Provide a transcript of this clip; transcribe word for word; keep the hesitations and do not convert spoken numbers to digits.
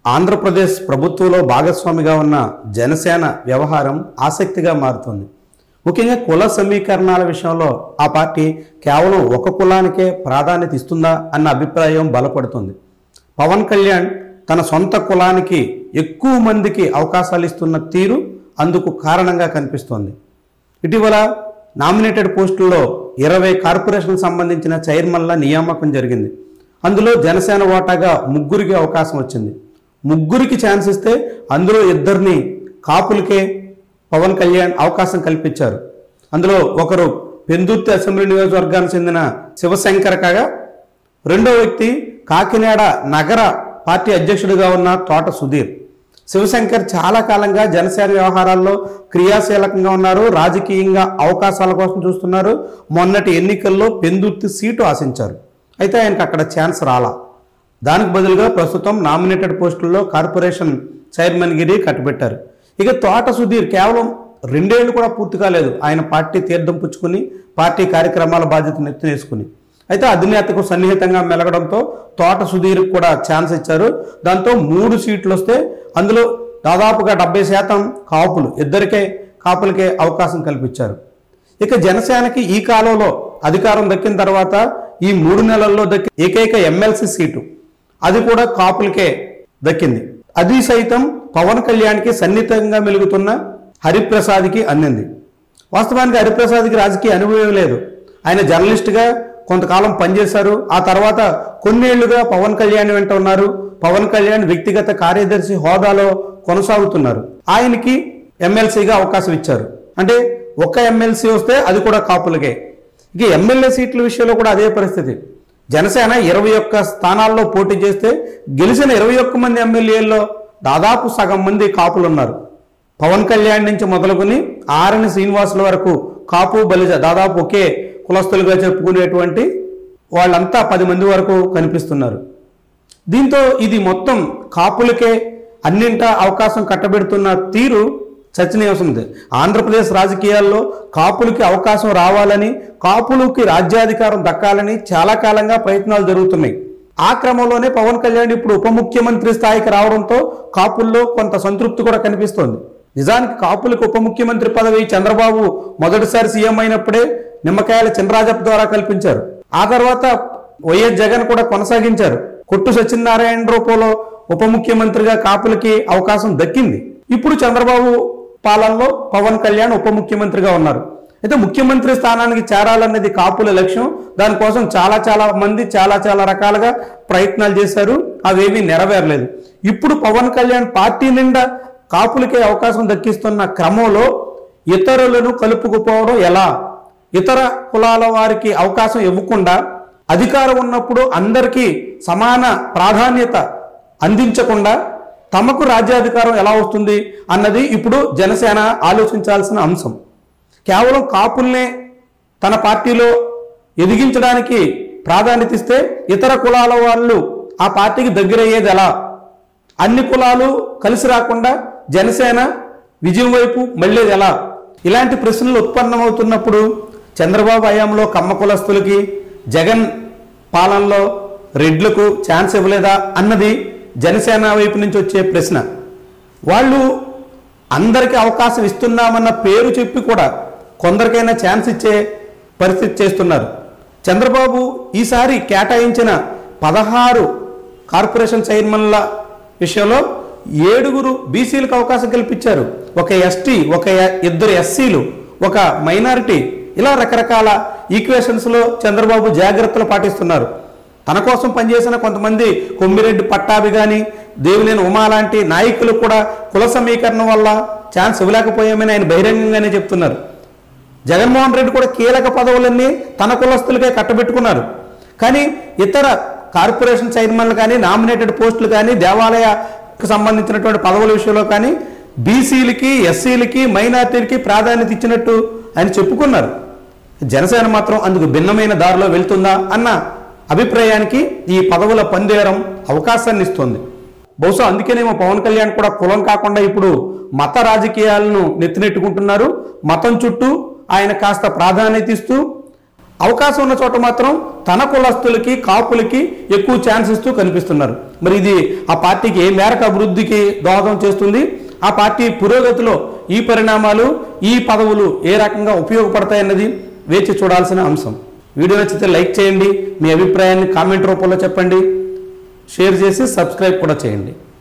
ఆంధ్రప్రదేశ్ ప్రభుత్వంలో భాగస్వామిగా ఉన్న జనసేన వ్యవహారం ఆసక్తిగా మారుతుంది. ముఖ్యంగా కుల సమీకరణాల విషయంలో ఆ పార్టీ కేవలం ఒక కులానికే ప్రాధాన్యత ఇస్తుందా అన్న అభిప్రాయం బలపడుతుంది. పవన్ కళ్యాణ్ తన సొంత కులానికి ఎక్కువ మందికి అవకాశాలు ఇస్తున్న తీరు అందుకు కారణంగా కనిపిస్తోంది. ఇటీవల నామినేటెడ్ పోస్టుల్లో ఇరవై కార్పొరేషన్లకు సంబంధించిన చైర్మన్ల నియామకం జరిగింది. అందులో జనసేన ఓటాగా ముగ్గురికి అవకాశం వచ్చింది. ముగ్గురికి ఛాన్స్ ఇస్తే అందులో ఇద్దరిని కాపులకే పవన్ కళ్యాణ్ అవకాశం కల్పించారు. అందులో ఒకరు పెందుర్తి అసెంబ్లీ నియోజకవర్గానికి చెందిన శివశంకర్ కాగా రెండో వ్యక్తి కాకినాడ నగర పార్టీ అధ్యక్షుడిగా ఉన్న తోట సుధీర్. శివశంకర్ చాలా కాలంగా జనసేన వ్యవహారాల్లో క్రియాశీలకంగా ఉన్నారు. రాజకీయంగా అవకాశాల కోసం చూస్తున్నారు. మొన్నటి ఎన్నికల్లో పెందుర్తి సీటు ఆశించారు. అయితే ఆయనకు అక్కడ ఛాన్స్ రాలా. దానికి బదులుగా ప్రస్తుతం నామినేటెడ్ పోస్టుల్లో కార్పొరేషన్ చైర్మన్ గిరి కట్టబెట్టారు. ఇక తోట సుధీర్ కేవలం రెండేళ్లు కూడా పూర్తి కాలేదు ఆయన పార్టీ తీర్థం పుచ్చుకుని పార్టీ కార్యక్రమాల బాధ్యతను ఎత్తునేసుకుని. అయితే అధినేతకు సన్నిహితంగా మెలగడంతో తోట సుధీర్కి కూడా ఛాన్స్ ఇచ్చారు. దాంతో మూడు సీట్లు వస్తే అందులో దాదాపుగా డెబ్బై శాతం కాపులు, ఇద్దరికే కాపులకే అవకాశం కల్పించారు. ఇక జనసేనకి ఈ కాలంలో అధికారం దక్కిన తర్వాత ఈ మూడు నెలల్లో దక్కి ఏకైక ఎమ్మెల్సీ సీటు అది కూడా కాపులకే దక్కింది. అది సైతం పవన్ కళ్యాణ్కి సన్నిహితంగా మెలుగుతున్న హరిప్రసాద్కి అందింది. వాస్తవానికి హరిప్రసాద్కి రాజకీయ అనుభవం లేదు. ఆయన జర్నలిస్ట్గా కొంతకాలం పనిచేశారు. ఆ తర్వాత కొన్నేళ్లుగా పవన్ కళ్యాణ్ వెంట ఉన్నారు. పవన్ కళ్యాణ్ వ్యక్తిగత కార్యదర్శి హోదాలో కొనసాగుతున్నారు. ఆయనకి ఎమ్మెల్సీగా అవకాశం ఇచ్చారు. అంటే ఒక్క ఎమ్మెల్సీ వస్తే అది కూడా కాపులకే. ఇక ఎమ్మెల్యే సీట్ల విషయంలో కూడా అదే పరిస్థితి. జనసేన ఇరవై ఒక్క స్థానాల్లో పోటీ చేస్తే గెలిచిన ఇరవై ఒక్క మంది ఎమ్మెల్యేల్లో దాదాపు సగం మంది కాపులు ఉన్నారు. పవన్ కళ్యాణ్ నుంచి మొదలుకొని ఆర్ఎన్ శ్రీనివాసుల వరకు కాపు బలిజ దాదాపు ఒకే కులస్తులుగా చెప్పుకునేటువంటి వాళ్ళంతా పది మంది వరకు కనిపిస్తున్నారు. దీంతో ఇది మొత్తం కాపులకే అన్నింటా అవకాశం కట్టబెడుతున్న తీరు చర్చనీయాంశం. ఆంధ్రప్రదేశ్ రాజకీయాల్లో కాపులకి అవకాశం రావాలని, కాపులకి రాజ్యాధికారం దక్కాలని చాలా కాలంగా ప్రయత్నాలు జరుగుతున్నాయి. ఆ క్రమంలోనే పవన్ కళ్యాణ్ ఇప్పుడు ఉప ముఖ్యమంత్రి స్థాయికి రావడంతో కాపుల్లో కొంత సంతృప్తి కూడా కనిపిస్తోంది. నిజానికి కాపులకు ఉప ముఖ్యమంత్రి పదవి చంద్రబాబు మొదటిసారి సీఎం అయినప్పుడే నిమ్మకాయల చినరాజప్ప ద్వారా కల్పించారు. ఆ తర్వాత వైఎస్ జగన్ కూడా కొనసాగించారు. కొట్టు సత్యనారాయణ రూపంలో ఉప ముఖ్యమంత్రిగా కాపులకి అవకాశం దక్కింది. ఇప్పుడు చంద్రబాబు పాలనలో పవన్ కళ్యాణ్ ఉప ముఖ్యమంత్రిగా ఉన్నారు. అయితే ముఖ్యమంత్రి స్థానానికి చేరాలన్నది కాపుల లక్ష్యం. దానికోసం చాలా చాలా మంది చాలా చాలా రకాలుగా ప్రయత్నాలు చేశారు. అవేమీ నెరవేరలేదు. ఇప్పుడు పవన్ కళ్యాణ్ పార్టీ నిండా కాపులకే అవకాశం దక్కిస్తున్న క్రమంలో ఇతరులను కలుపుకుపోవడం ఎలా, ఇతర కులాల వారికి అవకాశం ఇవ్వకుండా అధికారం ఉన్నప్పుడు అందరికీ సమాన ప్రాధాన్యత అందించకుండా తమకు రాజ్యాధికారం ఎలా వస్తుంది అన్నది ఇప్పుడు జనసేన ఆలోచించాల్సిన అంశం. కేవలం కాపుల్నే తన పార్టీలో ఎదిగించడానికి ప్రాధాన్యత ఇస్తే ఇతర కులాల వాళ్ళు ఆ పార్టీకి దగ్గరయ్యేది ఎలా? అన్ని కులాలు కలిసి రాకుండా జనసేన విజయం వైపు మళ్ళేది ఎలా? ఇలాంటి ప్రశ్నలు ఉత్పన్నమవుతున్నప్పుడు చంద్రబాబు హయాంలో కమ్మ కులస్తులకి, జగన్ పాలనలో రెడ్లకు ఛాన్స్ ఇవ్వలేదా అన్నది జనసేన వైపు నుంచి వచ్చే ప్రశ్న. వాళ్ళు అందరికీ అవకాశం ఇస్తున్నామన్న పేరు చెప్పి కూడా కొందరికైనా ఛాన్స్ ఇచ్చే పరిస్థితి చేస్తున్నారు. చంద్రబాబు ఈసారి కేటాయించిన పదహారు కార్పొరేషన్ చైర్మన్ల విషయంలో ఏడుగురు బీసీలకు అవకాశం కల్పించారు. ఒక ఎస్టీ, ఒక ఇద్దరు ఎస్సీలు, ఒక మైనారిటీ, ఇలా రకరకాల ఈక్వేషన్స్లో చంద్రబాబు జాగ్రత్తలు పాటిస్తున్నారు. తన కోసం పనిచేసిన కొంతమంది కొమ్మిరెడ్డి పట్టాభి కానీ, దేవినేని ఉమా లాంటి నాయకులు కూడా కుల సమీకరణం వల్ల ఛాన్స్ ఇవ్వలేకపోయామని ఆయన బహిరంగంగానే చెప్తున్నారు. జగన్మోహన్ రెడ్డి కూడా కీలక పదవులన్నీ తన కులస్తులకే కట్టబెట్టుకున్నారు. కానీ ఇతర కార్పొరేషన్ చైర్మన్లు కానీ, నామినేటెడ్ పోస్టులు కానీ, దేవాలయకు సంబంధించినటువంటి పదవుల విషయంలో కానీ బీసీలకి, ఎస్సీలకి, మైనార్టీలకి ప్రాధాన్యత ఇచ్చినట్టు ఆయన చెప్పుకున్నారు. జనసేన మాత్రం అందుకు భిన్నమైన దారిలో వెళ్తుందా అన్న అభిప్రాయానికి ఈ పదవుల పందేరం అవకాశాన్ని ఇస్తుంది. బహుశా అందుకేనేమో పవన్ కళ్యాణ్ కూడా కులం కాకుండా ఇప్పుడు మత రాజకీయాలను నెత్తినెట్టుకుంటున్నారు. మతం చుట్టూ ఆయన కాస్త ప్రాధాన్యత ఇస్తూ అవకాశం ఉన్న చోట మాత్రం తన కులస్తులకి, కాపులకి ఎక్కువ ఛాన్స్ ఇస్తూ కనిపిస్తున్నారు. మరి ఇది ఆ పార్టీకి ఏ మేరకు అభివృద్ధికి దోహదం చేస్తుంది, ఆ పార్టీ పురోగతిలో ఈ పరిణామాలు ఈ పదవులు ఏ రకంగా ఉపయోగపడతాయన్నది వేచి చూడాల్సిన అంశం. వీడియో నచ్చితే లైక్ చేయండి, మీ అభిప్రాయాన్ని కామెంట్ రూపంలో చెప్పండి, షేర్ చేసి సబ్స్క్రైబ్ కూడా చేయండి.